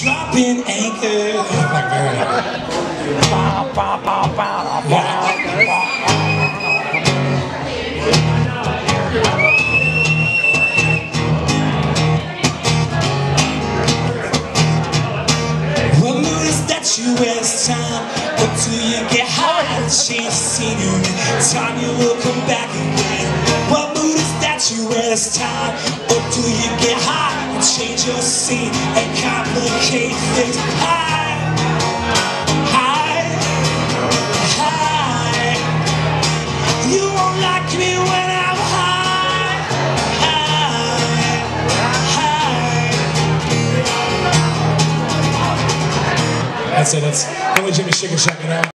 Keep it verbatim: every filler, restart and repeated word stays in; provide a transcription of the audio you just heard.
dropping anchor. Like very. What mood is that you waste time? Or do you get high and change the scenery? Time you will come back again. What mood is that you waste time? Or do you get high and change your scene and complicate things? High, high, high. You won't like me when I'm high, high, high. That's it. That's only Jimmy Sugar Shack, you know.